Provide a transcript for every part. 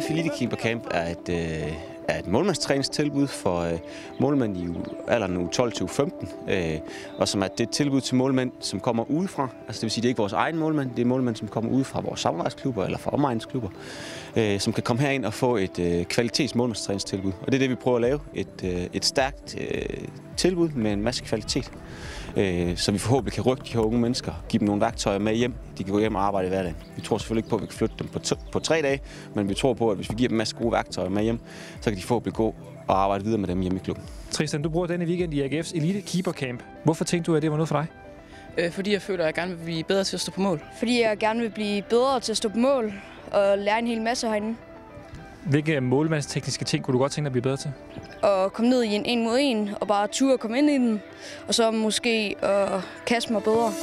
AGF Elite Keeper Camp er et målmandstræningstilbud for målmænd i alderen u 12-15, og som er det tilbud til målmænd, som kommer udefra. Altså det vil sige, det er ikke vores egen målmænd, det er målmænd, som kommer udefra vores samarbejdsklubber eller fra omegnsklubber, som kan komme herind og få et kvalitets målmandstræningstilbud. Og det er det, vi prøver at lave. Et stærkt tilbud med en masse kvalitet, så vi forhåbentlig kan rykke de her unge mennesker, give dem nogle værktøjer med hjem. De kan gå hjem og arbejde i hverdagen. Vi tror selvfølgelig ikke på, at vi kan flytte dem på 3 dage, men vi tror på, at hvis vi giver dem en masse gode værktøjer med hjem, så kan de forhåbentlig gå og arbejde videre med dem hjemme i klubben. Tristan, du bruger denne weekend i AGF's Elite Keeper Camp. Hvorfor tænkte du, at det var noget for dig? Fordi jeg føler, at jeg gerne vil blive bedre til at stå på mål. Fordi jeg gerne vil blive bedre til at stå på mål og lære en hel masse herinde. Hvilke målmandstekniske ting kunne du godt tænke dig at blive bedre til? Og komme ned i en 1-mod-1 og bare ture og komme ind i den. Og så måske kaste mig bedre.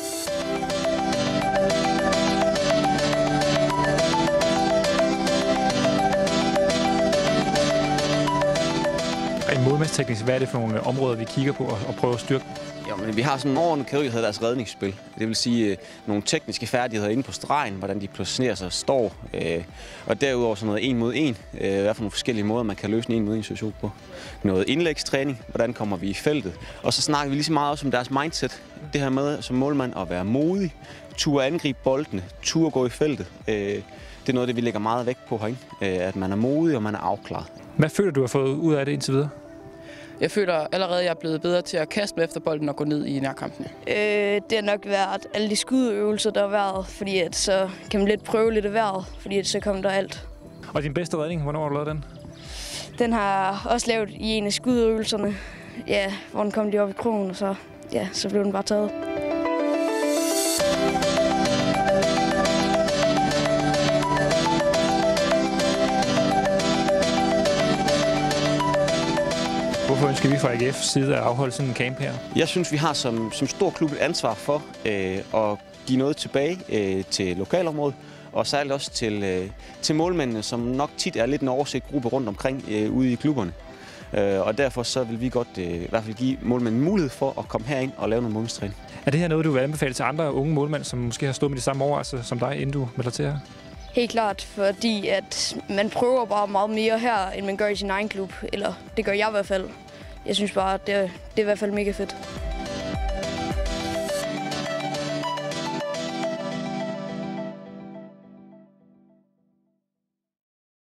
Målmandsteknisk, hvad er det for nogle områder, vi kigger på og prøver at styrke? Jo, men vi har sådan en overordnet kategori, der hedder deres redningsspil. Det vil sige nogle tekniske færdigheder inde på stregen, hvordan de positionerer sig og står. Og derudover sådan noget 1 mod 1, hvad for nogle forskellige måder, man kan løse en 1 mod 1 situation på. Noget indlægstræning, hvordan kommer vi i feltet. Og så snakker vi lige så meget også om deres mindset. Det her med som målmand at være modig, turde angribe boldene, turde gå i feltet. Det er noget, det vi lægger meget vægt på herinde. At man er modig og man er afklaret. Hvad føler du har fået ud af det indtil videre? Jeg føler allerede, at jeg er blevet bedre til at kaste mig efter bolden og gå ned i nærkampene. Det har nok været alle de skudøvelser, der har været, fordi at så kan man lidt prøve lidt af vejret, fordi at så kommer der alt. Og din bedste redning, hvornår har du lavet den? Den har jeg også lavet i en af skudøvelserne, ja, hvor den kom lige op i krogen, og så blev den bare taget. Hvorfor ønsker vi fra AGF's side at afholde sådan en camp her? Jeg synes, vi har som stor klub et ansvar for at give noget tilbage til lokalområdet, og særligt også til målmændene, som nok tit er lidt en oversigt gruppe rundt omkring ude i klubberne. Og derfor så vil vi godt i hvert fald give målmændene mulighed for at komme herind og lave noget målmandstræning. Er det her noget, du vil anbefale til andre unge målmænd, som måske har stået med de samme overraskelser som dig, inden du melder til her? Helt klart, fordi at man prøver bare meget mere her, end man gør i sin egen klub. Eller det gør jeg i hvert fald. Jeg synes bare, at det er i hvert fald mega fedt.